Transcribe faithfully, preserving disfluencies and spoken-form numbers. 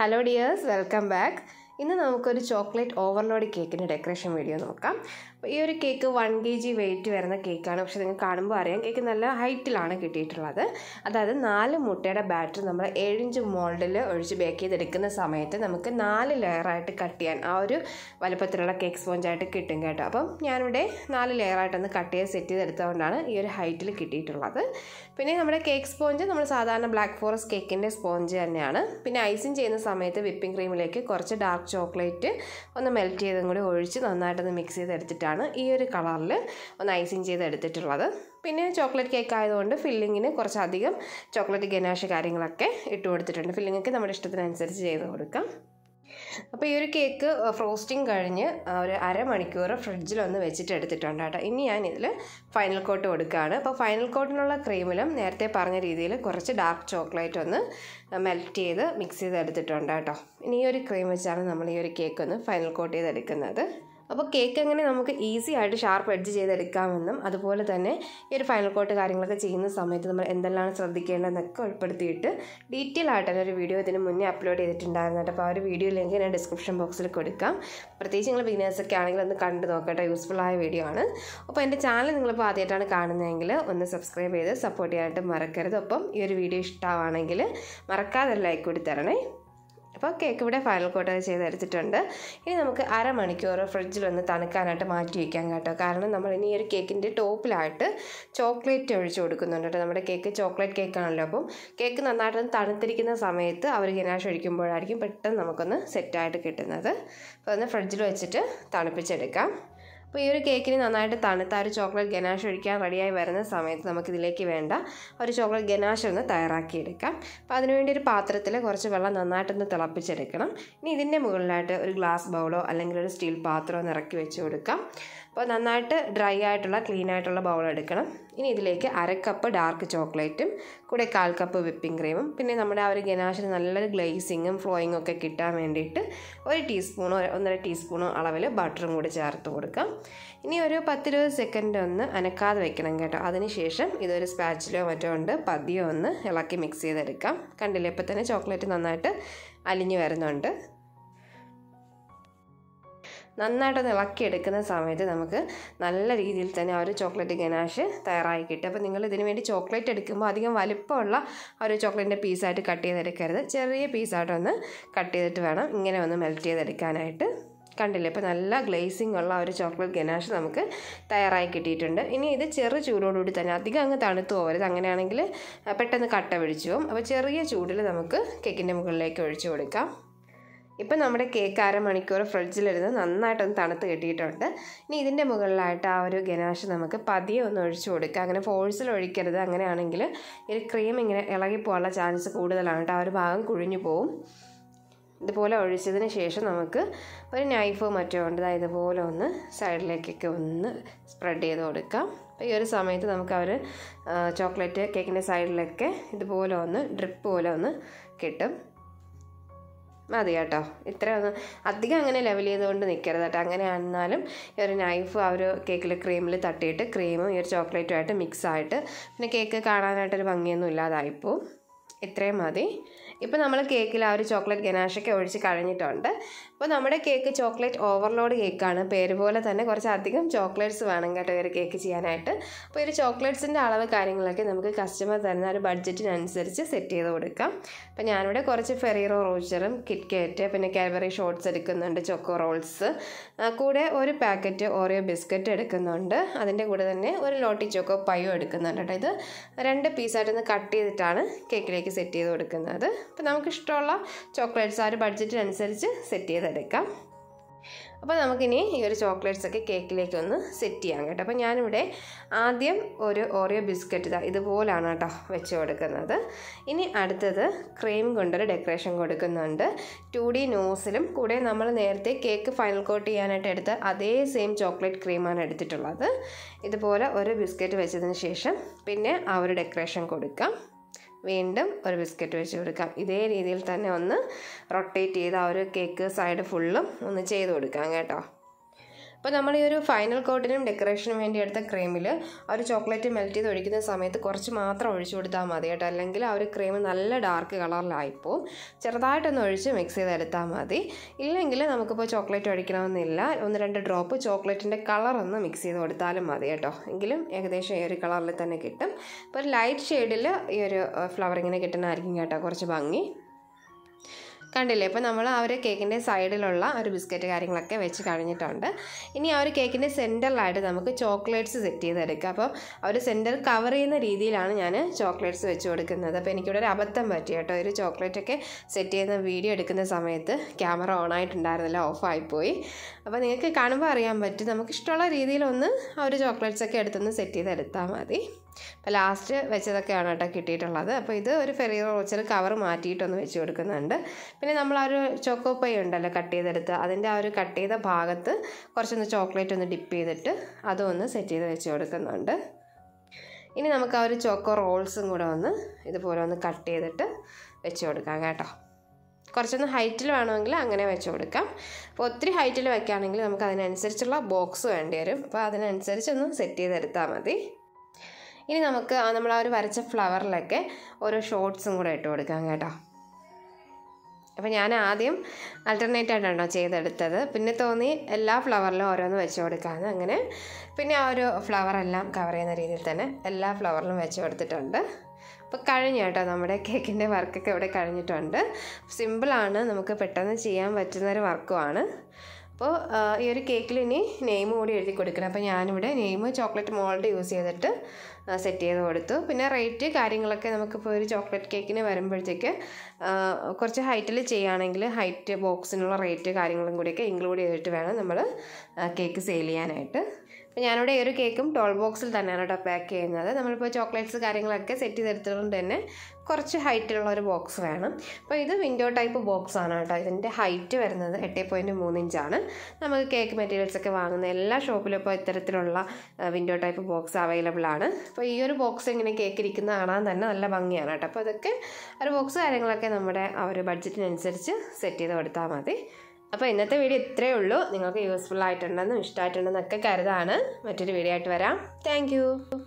Hello dears, welcome back. ഇന്ന് നമുക്കൊരു chocolate overload കേക്കിൻ്റെ ഡെക്കറേഷൻ വീഡിയോ നോക്കാം. അപ്പോൾ ഈ ഒരു cake one K G weight വരുന്ന കേക്കാണ്. പക്ഷേ നിങ്ങൾക്ക് കാണുമ്പോൾ അറിയാം കേക്ക് നല്ല ഹൈറ്റിലാണ് കിട്ടിയിട്ടുള്ളത്. അതായത് നാല് മുട്ടയുടെ ബാറ്റർ നമ്മൾ ഏഴിഞ്ച് മോൾഡിൽ ഒഴിച്ച് ബേക്ക് ചെയ്തെടുക്കുന്ന സമയത്ത് നമുക്ക് നാല് ലെയറായിട്ട് കട്ട് ചെയ്യാൻ ആ ഒരു വലുപ്പത്തിലുള്ള കേക്ക് സ്പോഞ്ചായിട്ട് കിട്ടും കേട്ടോ. അപ്പം ഞാനിവിടെ നാല് ലെയറായിട്ടൊന്ന് കട്ട് ചെയ്ത് സെറ്റ് ചെയ്തെടുത്തുകൊണ്ടാണ് ഈ ഒരു ഹൈറ്റിൽ കിട്ടിയിട്ടുള്ളത്. പിന്നെ നമ്മുടെ കേക്ക് സ്പോഞ്ച് നമ്മൾ സാധാരണ ബ്ലാക്ക് ഫോറസ്റ്റ് കേക്കിൻ്റെ സ്പോഞ്ച് തന്നെയാണ്. പിന്നെ ഐസിങ് ചെയ്യുന്ന സമയത്ത് വിപ്പിംഗ് ക്രീമിലേക്ക് കുറച്ച് ഡാർക്ക് ചോക്ലേറ്റ് ഒന്ന് മെൽറ്റ് ചെയ്തും കൂടി ഒഴിച്ച് നന്നായിട്ടൊന്ന് മിക്സ് ചെയ്തെടുത്തിട്ടാണ് ഈ ഒരു കളറിൽ ഒന്ന് ഐസിങ് ചെയ്തെടുത്തിട്ടുള്ളത്. പിന്നെ ചോക്ലേറ്റ് കേക്ക് ആയതുകൊണ്ട് ഫില്ലിങ്ങിന് കുറച്ചധികം ചോക്ലേറ്റ് ഗനാഷ് കാര്യങ്ങളൊക്കെ ഇട്ട് കൊടുത്തിട്ടുണ്ട്. ഫില്ലിങ്ങൊക്കെ നമ്മുടെ ഇഷ്ടത്തിനനുസരിച്ച് ചെയ്ത് കൊടുക്കാം. അപ്പോൾ ഈ ഒരു കേക്ക് ഫ്രോസ്റ്റിംഗ് കഴിഞ്ഞ് ഒരു അരമണിക്കൂർ ഫ്രിഡ്ജിലൊന്ന് വെച്ചിട്ട് എടുത്തിട്ടുണ്ട് കേട്ടോ. ഇനി ഞാനിതിൽ ഫൈനൽ കോട്ട് കൊടുക്കുകയാണ്. അപ്പോൾ ഫൈനൽ കോട്ടിനുള്ള ക്രീമിലും നേരത്തെ പറഞ്ഞ രീതിയിൽ കുറച്ച് ഡാർക്ക് ചോക്ലേറ്റ് ഒന്ന് മെൽറ്റ് ചെയ്ത് മിക്സ് ചെയ്ത് എടുത്തിട്ടുണ്ട് കേട്ടോ. ഇനി ഈ ഒരു ക്രീം വെച്ചാണ് നമ്മൾ ഈ ഒരു കേക്ക് ഒന്ന് ഫൈനൽ കോട്ട് ചെയ്തെടുക്കുന്നത്. അപ്പോൾ കേക്ക് എങ്ങനെ നമുക്ക് ഈസി ആയിട്ട് ഷാർപ്പ് എഡ്ജ് ചെയ്തെടുക്കാമെന്നും അതുപോലെ തന്നെ ഈ ഒരു ഫൈനൽ കോട്ട് കാര്യങ്ങളൊക്കെ ചെയ്യുന്ന സമയത്ത് നമ്മൾ എന്തെല്ലാം ശ്രദ്ധിക്കേണ്ടതെന്നൊക്കെ ഉൾപ്പെടുത്തിയിട്ട് ഡീറ്റെയിൽ ആയിട്ട് തന്നെ ഒരു വീഡിയോ ഇതിന് മുന്നേ അപ്ലോഡ് ചെയ്തിട്ടുണ്ടായിരുന്നു. അപ്പോൾ ആ ഒരു വീഡിയോ ലിങ്ക് ഞാൻ ഡിസ്ക്രിപ്ഷൻ ബോക്സിൽ കൊടുക്കാം. പ്രത്യേകിച്ച് നിങ്ങൾ ബിഗിനേഴ്സൊക്കെ ആണെങ്കിൽ ഒന്ന് കണ്ടു നോക്കട്ടെ, യൂസ്ഫുള്ളായ വീഡിയോ ആണ്. അപ്പോൾ എൻ്റെ ചാനൽ നിങ്ങളിപ്പോൾ ആദ്യമായിട്ടാണ് കാണുന്നതെങ്കിൽ ഒന്ന് സബ്സ്ക്രൈബ് ചെയ്ത് സപ്പോർട്ട് ചെയ്യാനായിട്ട് മറക്കരുത്. ഒപ്പം ഈ ഒരു വീഡിയോ ഇഷ്ടമാണെങ്കിൽ മറക്കാതെ ലൈക്ക് കൂടി തരണേ. അപ്പോൾ കേക്ക് ഇവിടെ ഫൈനൽ കോട്ട് ചെയ്തെടുത്തിട്ടുണ്ട്. ഇനി നമുക്ക് അരമണിക്കൂർ ഫ്രിഡ്ജിലൊന്ന് തണുക്കാനായിട്ട് മാറ്റി വയ്ക്കാം കേട്ടോ. കാരണം നമ്മൾ ഇനി ഈ ഒരു കേക്കിൻ്റെ ടോപ്പിലായിട്ട് ചോക്ലേറ്റ് ഒഴിച്ച് കൊടുക്കുന്നുണ്ട് കേട്ടോ. നമ്മുടെ കേക്ക് ചോക്ലേറ്റ് കേക്കാണല്ലോ. അപ്പം കേക്ക് നന്നായിട്ടൊന്ന് തണുത്തിരിക്കുന്ന സമയത്ത് അവർ ഗനാഷ് ഒഴിക്കുമ്പോഴായിരിക്കും പെട്ടെന്ന് നമുക്കൊന്ന് സെറ്റായിട്ട് കിട്ടുന്നത്. അപ്പോൾ ഒന്ന് ഫ്രിഡ്ജിൽ വെച്ചിട്ട് തണുപ്പിച്ചെടുക്കാം. അപ്പോൾ ഈ ഒരു കേക്കിന് നന്നായിട്ട് തണുത്ത ഒരു ചോക്ലേറ്റ് ഗനാഷ് ഒഴിക്കാൻ റെഡിയായി വരുന്ന സമയത്ത് നമുക്കിതിലേക്ക് വേണ്ട ഒരു ചോക്ലേറ്റ് ഗനാഷ് ഒന്ന് തയ്യാറാക്കിയെടുക്കാം. അപ്പോൾ അതിനുവേണ്ടി ഒരു പാത്രത്തിൽ കുറച്ച് വെള്ളം നന്നായിട്ടൊന്ന് തിളപ്പിച്ചെടുക്കണം. ഇനി ഇതിൻ്റെ മുകളിലായിട്ട് ഒരു ഗ്ലാസ് ബൗളോ അല്ലെങ്കിൽ ഒരു സ്റ്റീൽ പാത്രമോ ഒന്ന് ഇറക്കി വെച്ച് കൊടുക്കാം. അപ്പോൾ നന്നായിട്ട് ഡ്രൈ ആയിട്ടുള്ള ക്ലീൻ ആയിട്ടുള്ള ബൗൾ എടുക്കണം. ഇനി ഇതിലേക്ക് അര കപ്പ് ഡാർക്ക് ചോക്ലേറ്റും കൂടെ കാൽ കപ്പ് വിപ്പിംഗ് ക്രീമും പിന്നെ നമ്മുടെ ആ ഒരു ഗനാഷിന് നല്ലൊരു ഗ്ലേസിങ്ങും ഫ്ലോയിങ്ങും ഒക്കെ കിട്ടാൻ വേണ്ടിയിട്ട് ഒരു ടീസ്പൂണോ ഒന്നര ടീസ്പൂണോ അളവിൽ ബട്ടറും കൂടി ചേർത്ത് കൊടുക്കാം. ഇനി ഒരു പത്തിരുപത് സെക്കൻഡ് ഒന്ന് അനക്കാതെ വെക്കണം കേട്ടോ. അതിനുശേഷം ഇതൊരു സ്പാച്ചിലോ മറ്റോ ഉണ്ട് പതിയോ ഒന്ന് ഇളക്കി മിക്സ് ചെയ്തെടുക്കാം. കണ്ടില്ലേ, ഇപ്പോൾ തന്നെ ചോക്ലേറ്റ് നന്നായിട്ട് അലിഞ്ഞു വരുന്നുണ്ട്. നന്നായിട്ടൊന്ന് ഇളക്കിയെടുക്കുന്ന സമയത്ത് നമുക്ക് നല്ല രീതിയിൽ തന്നെ ആ ഒരു ചോക്ലേറ്റ് ഗനാഷ് തയ്യാറായി കിട്ടും. അപ്പോൾ നിങ്ങൾ ഇതിന് വേണ്ടി ചോക്ലേറ്റ് എടുക്കുമ്പോൾ അധികം വലിപ്പമുള്ള ആ ഒരു ചോക്ലേറ്റിൻ്റെ പീസായിട്ട് കട്ട് ചെയ്തെടുക്കരുത്. ചെറിയ പീസായിട്ടൊന്ന് കട്ട് ചെയ്തിട്ട് വേണം ഇങ്ങനെ ഒന്ന് മെൽറ്റ് ചെയ്തെടുക്കാനായിട്ട്. കണ്ടില്ലേ, ഇപ്പോൾ നല്ല ഗ്ലേസിങ് ഉള്ള ഒരു ചോക്ലേറ്റ് ഗനാഷ് നമുക്ക് തയ്യാറായി കിട്ടിയിട്ടുണ്ട്. ഇനി ഇത് ചെറു ചൂടോടുകൂടി തന്നെ, അധികം അങ്ങ് തണുത്ത് പോകരുത്. അങ്ങനെയാണെങ്കിൽ പെട്ടെന്ന് കട്ട പിടിച്ചു പോകും. അപ്പോൾ ചെറിയ ചൂടിൽ നമുക്ക് കേക്കിൻ്റെ മുകളിലേക്ക് ഒഴിച്ചു കൊടുക്കാം. ഇപ്പം നമ്മുടെ കേക്ക് അരമണിക്കൂർ ഫ്രിഡ്ജിലിരുന്ന് നന്നായിട്ടൊന്ന് തണുത്ത് കിട്ടിയിട്ടുണ്ട്. ഇനി ഇതിൻ്റെ മുകളിലായിട്ട് ആ ഒരു ഗനാഷ് നമുക്ക് പതിയെ ഒന്ന് ഒഴിച്ചു കൊടുക്കുക. അങ്ങനെ ഫോഴ്സിൽ ഒഴിക്കരുത്. അങ്ങനെയാണെങ്കിൽ ഈ ക്രീം ഇങ്ങനെ ഇളകിപ്പോകാനുള്ള ചാൻസ് കൂടുതലാണ് കേട്ടോ. ആ ഒരു ഭാഗം കുഴിഞ്ഞു പോവും. ഇതുപോലെ ഒഴിച്ചതിന് ശേഷം നമുക്ക് ഒരു നൈഫോ മറ്റോ ഉണ്ട് ഇതുപോലെ ഒന്ന് സൈഡിലേക്കൊക്കെ ഒന്ന് സ്പ്രെഡ് ചെയ്ത് കൊടുക്കാം. അപ്പോൾ ഈ ഒരു സമയത്ത് നമുക്ക് ആ ഒരു ചോക്ലേറ്റ് കേക്കിൻ്റെ സൈഡിലൊക്കെ ഇതുപോലെ ഒന്ന് ഡ്രിപ്പ് പോലെ ഒന്ന് കിട്ടും. മതി കേട്ടോ. ഇത്രയൊന്ന് അധികം അങ്ങനെ ലെവൽ ചെയ്തുകൊണ്ട് നിൽക്കരുത് കേട്ടോ. അങ്ങനെ ആണെന്നാലും ഈ ഒരു നൈഫ് ആ ഒരു കേക്കിൽ ക്രീമിൽ തട്ടിയിട്ട് ക്രീമും ഈ ഒരു ചോക്ലേറ്റുമായിട്ട് മിക്സായിട്ട് പിന്നെ കേക്ക് കാണാനായിട്ടൊരു ഭംഗിയൊന്നും ഇല്ലാതായിപ്പോവും. ഇത്രയും മതി. ഇപ്പോൾ നമ്മൾ കേക്കിൽ ആ ഒരു ചോക്ലേറ്റ് ഗനാഷൊക്കെ ഒഴിച്ച് കഴിഞ്ഞിട്ടുണ്ട്. അപ്പോൾ നമ്മുടെ കേക്ക് ചോക്ലേറ്റ് ഓവർലോഡ് കേക്കാണ്. പേര് പോലെ തന്നെ കുറച്ചധികം ചോക്ലേറ്റ്സ് വേണം കേട്ടോ ഈ ഒരു കേക്ക് ചെയ്യാനായിട്ട്. അപ്പോൾ ഈ ഒരു ചോക്ലേറ്റ്സിൻ്റെ അളവ് കാര്യങ്ങളൊക്കെ നമുക്ക് കസ്റ്റമർ തരുന്ന ഒരു ബഡ്ജറ്റിനനുസരിച്ച് സെറ്റ് ചെയ്ത് കൊടുക്കാം. അപ്പോൾ ഞാനിവിടെ കുറച്ച് ഫെറീറോ റോച്ചറും കിറ്റ്കാറ്റ് പിന്നെ കാഡ്ബറി ഷോർട്ട്സ് എടുക്കുന്നുണ്ട്, ചോക്കോ റോൾസ്, കൂടെ ഒരു പാക്കറ്റ് ഓറിയോ ബിസ്ക്കറ്റ് എടുക്കുന്നുണ്ട്. അതിൻ്റെ കൂടെ തന്നെ ഒരു ലോട്ടി ചോക്കോ പൈയോ എടുക്കുന്നുണ്ട് കേട്ടോ. ഇത് രണ്ട് പീസായിട്ടൊന്ന് കട്ട് ചെയ്തിട്ടാണ് കേക്കിലേക്ക് സെറ്റ് ചെയ്ത് കൊടുക്കുന്നത്. അപ്പോൾ നമുക്കിഷ്ടമുള്ള ചോക്ലേറ്റ്സ് ആ ഒരു ബഡ്ജറ്റിനനുസരിച്ച് സെറ്റ് ചെയ്തെടുക്കാം. അപ്പോൾ നമുക്കിനി ഈ ഒരു ചോക്ലേറ്റ്സൊക്കെ കേക്കിലേക്ക് ഒന്ന് സെറ്റ് ചെയ്യാം കേട്ടോ. അപ്പോൾ ഞാനിവിടെ ആദ്യം ഒരു ഓറിയോ ബിസ്ക്കറ്റ് ഇതാ ഇതുപോലാണ് കേട്ടോ വെച്ച് കൊടുക്കുന്നത്. ഇനി അടുത്തത് ക്രീം കൊണ്ടൊരു ഡെക്കറേഷൻ കൊടുക്കുന്നുണ്ട്. ടു ഡി നോസിലും കൂടെ നമ്മൾ നേരത്തെ കേക്ക് ഫൈനൽ കോട്ട് ചെയ്യാനായിട്ട് എടുത്ത അതേ സെയിം ചോക്ലേറ്റ് ക്രീമാണ് എടുത്തിട്ടുള്ളത്. ഇതുപോലെ ഒരു ബിസ്ക്കറ്റ് വെച്ചതിന് ശേഷം പിന്നെ ആ ഒരു ഡെക്കറേഷൻ കൊടുക്കാം. വീണ്ടും ഒരു ബിസ്ക്കറ്റ് വെച്ച് കൊടുക്കാം. ഇതേ രീതിയിൽ തന്നെ ഒന്ന് റൊട്ടേറ്റ് ചെയ്ത് ആ ഒരു കേക്ക് സൈഡ് ഫുള്ളും ഒന്ന് ചെയ്ത് കൊടുക്കാം കേട്ടോ. അപ്പോൾ നമ്മൾ ഈ ഒരു ഫൈനൽ കോട്ടിനും ഡെക്കറേഷനും വേണ്ടി എടുത്ത ക്രീമിൽ ആ ഒരു ചോക്ലേറ്റ് മെൽറ്റ് ചെയ്ത് ഒഴിക്കുന്ന സമയത്ത് കുറച്ച് മാത്രം ഒഴിച്ചു കൊടുത്താൽ മതി കേട്ടോ. അല്ലെങ്കിൽ ആ ഒരു ക്രീം നല്ല ഡാർക്ക് കളറിലായിപ്പോവും. ചെറുതായിട്ടൊന്ന് ഒഴിച്ച് മിക്സ് ചെയ്തെടുത്താൽ മതി. ഇല്ലെങ്കിൽ നമുക്കിപ്പോൾ ചോക്ലേറ്റ് ഒഴിക്കണമെന്നില്ല, ഒന്ന് രണ്ട് ഡ്രോപ്പ് ചോക്ലേറ്റിൻ്റെ കളറൊന്ന് മിക്സ് ചെയ്ത് കൊടുത്താലും മതി കേട്ടോ. എങ്കിലും ഏകദേശം ഈ ഒരു കളറിൽ തന്നെ കിട്ടും. അപ്പോൾ ഒരു ലൈറ്റ് ഷെയ്ഡിൽ ഈ ഒരു ഫ്ലവറിങ്ങിന് കിട്ടുന്നതായിരിക്കും കേട്ടോ കുറച്ച് ഭംഗി. കണ്ടില്ലേ? അപ്പോൾ നമ്മൾ ആ ഒരു കേക്കിൻ്റെ സൈഡിലുള്ള ഒരു ബിസ്ക്കറ്റ് കാര്യങ്ങളൊക്കെ വെച്ച് കഴിഞ്ഞിട്ടുണ്ട്. ഇനി ആ ഒരു കേക്കിൻ്റെ സെൻറ്ററിലായിട്ട് നമുക്ക് ചോക്ലേറ്റ്സ് സെറ്റ് ചെയ്തെടുക്കുക. അപ്പോൾ ആ ഒരു സെൻറ്റർ കവർ ചെയ്യുന്ന രീതിയിലാണ് ഞാൻ ചോക്ലേറ്റ്സ് വെച്ച് കൊടുക്കുന്നത്. അപ്പോൾ എനിക്കിവിടെ ഒരു അബദ്ധം പറ്റി കേട്ടോ. ഒരു ചോക്ലേറ്റൊക്കെ സെറ്റ് ചെയ്യുന്ന വീഡിയോ എടുക്കുന്ന സമയത്ത് ക്യാമറ ഓൺ ആയിട്ടുണ്ടായിരുന്നില്ല, ഓഫായിപ്പോയി. അപ്പോൾ നിങ്ങൾക്ക് കാണുമ്പോൾ അറിയാൻ പറ്റും. നമുക്ക് ഇഷ്ടമുള്ള രീതിയിലൊന്ന് ആ ഒരു ചോക്ലേറ്റ്സൊക്കെ എടുത്തൊന്ന് സെറ്റ് ചെയ്തെടുത്താൽ മതി. അപ്പോൾ ലാസ്റ്റ് വെച്ചതൊക്കെയാണ് കേട്ടോ കിട്ടിയിട്ടുള്ളത്. അപ്പോൾ ഇത് ഒരു ഫെറിയർ റോച്ചർ കവർ മാറ്റിയിട്ടൊന്ന് വെച്ച് കൊടുക്കുന്നുണ്ട്. പിന്നെ നമ്മൾ ആ ഒരു ചോക്കോ പൈ ഉണ്ടല്ലോ കട്ട് ചെയ്തെടുത്ത്, അതിൻ്റെ ആ ഒരു കട്ട് ചെയ്ത ഭാഗത്ത് കുറച്ചൊന്ന് ചോക്ലേറ്റ് ഒന്ന് ഡിപ്പ് ചെയ്തിട്ട് അതും ഒന്ന് സെറ്റ് ചെയ്ത് വെച്ച് കൊടുക്കുന്നുണ്ട്. ഇനി നമുക്ക് ആ ഒരു ചോക്കോ റോൾസും കൂടെ ഒന്ന് ഇതുപോലെ ഒന്ന് കട്ട് ചെയ്തിട്ട് വെച്ച് കൊടുക്കാം കേട്ടോ. കുറച്ചൊന്ന് ഹൈറ്റിൽ വേണമെങ്കിൽ അങ്ങനെ വെച്ച് കൊടുക്കാം. അപ്പോൾ ഒത്തിരി ഹൈറ്റിൽ വയ്ക്കുകയാണെങ്കിൽ നമുക്ക് അതിനനുസരിച്ചുള്ള ബോക്സ് വേണ്ടി വരും. അപ്പോൾ അതിനനുസരിച്ചൊന്ന് സെറ്റ് ചെയ്തെടുത്താൽ മതി. ഇനി നമുക്ക് നമ്മൾ ആ ഒരു വരച്ച ഫ്ലവറിലൊക്കെ ഓരോ ഷോട്ട്സും കൂടെ ഇട്ട് കൊടുക്കാം കേട്ടോ. അപ്പോൾ ഞാൻ ആദ്യം ആൾട്ടർനേറ്റ് ആയിട്ടാണോ ചെയ്തെടുത്തത്. പിന്നെ തോന്നി എല്ലാ ഫ്ലവറിലും ഓരോന്ന് വെച്ച് കൊടുക്കാമെന്ന്. അങ്ങനെ പിന്നെ ആ ഒരു ഫ്ലവറെല്ലാം കവർ ചെയ്യുന്ന രീതിയിൽ തന്നെ എല്ലാ ഫ്ലവറിലും വെച്ച് കൊടുത്തിട്ടുണ്ട്. അപ്പോൾ കഴിഞ്ഞു കേട്ടോ, നമ്മുടെ കേക്കിൻ്റെ വർക്കൊക്കെ ഇവിടെ കഴിഞ്ഞിട്ടുണ്ട്. സിമ്പിളാണ്, നമുക്ക് പെട്ടെന്ന് ചെയ്യാൻ പറ്റുന്നൊരു വർക്കുമാണ്. അപ്പോൾ ഈ ഒരു കേക്കിൽ ഇനി നെയിം കൂടി എഴുതി കൊടുക്കണം. അപ്പോൾ ഞാനിവിടെ നെയിം ചോക്ലേറ്റ് മോൾഡ് യൂസ് ചെയ്തിട്ട് സെറ്റ് ചെയ്ത് കൊടുത്തു. പിന്നെ റേറ്റ് കാര്യങ്ങളൊക്കെ നമുക്കിപ്പോൾ ഒരു ചോക്ലേറ്റ് കേക്കിന് വരുമ്പോഴത്തേക്ക് കുറച്ച് ഹൈറ്റിൽ ചെയ്യുകയാണെങ്കിൽ ഹൈറ്റ് ബോക്സിനുള്ള റേറ്റ് കാര്യങ്ങളും കൂടിയൊക്കെ ഇൻക്ലൂഡ് ചെയ്തിട്ട് വേണം നമ്മൾ കേക്ക് സെയിൽ ചെയ്യാനായിട്ട്. അപ്പോൾ ഞാനിവിടെ ഈ ഒരു കേക്കും ടോൾ ബോക്സിൽ തന്നെയാണ് കേട്ടോ പാക്ക് ചെയ്യുന്നത്. നമ്മളിപ്പോൾ ചോക്ലേറ്റ്സ് കാര്യങ്ങളൊക്കെ സെറ്റ് ചെയ്തെടുത്തതുകൊണ്ട് തന്നെ കുറച്ച് ഹൈറ്റിലുള്ള ഒരു ബോക്സ് വേണം. അപ്പോൾ ഇത് വിൻഡോ ടൈപ്പ് ബോക്സ് ആണ് കേട്ടോ. ഇതിൻ്റെ ഹൈറ്റ് വരുന്നത് എട്ട് പോയിൻറ്റ് മൂന്ന് ഇഞ്ചാണ്. നമുക്ക് കേക്ക് മെറ്റീരിയൽസ് ഒക്കെ വാങ്ങുന്ന എല്ലാ ഷോപ്പിലും ഇപ്പോൾ ഇത്തരത്തിലുള്ള വിൻഡോ ടൈപ്പ് ബോക്സ് അവൈലബിൾ ആണ്. അപ്പോൾ ഈ ഒരു ബോക്സ് ഇങ്ങനെ കേക്ക് ഇരിക്കുന്ന കാണാൻ തന്നെ നല്ല ഭംഗിയാണ് കേട്ടോ. അപ്പോൾ അതൊക്കെ ഒരു ബോക്സ് കാര്യങ്ങളൊക്കെ നമ്മുടെ ആ ഒരു ബഡ്ജറ്റിനനുസരിച്ച് സെറ്റ് ചെയ്ത് കൊടുത്താൽ മതി. അപ്പോൾ ഇന്നത്തെ വീഡിയോ ഇത്രയേ ഉള്ളൂ. നിങ്ങൾക്ക് യൂസ്ഫുൾ ആയിട്ടുണ്ടെന്നും ഇഷ്ടമായിട്ടുണ്ടെന്നൊക്കെ കരുതാണ്. മറ്റൊരു വീഡിയോ ആയിട്ട് വരാം. താങ്ക്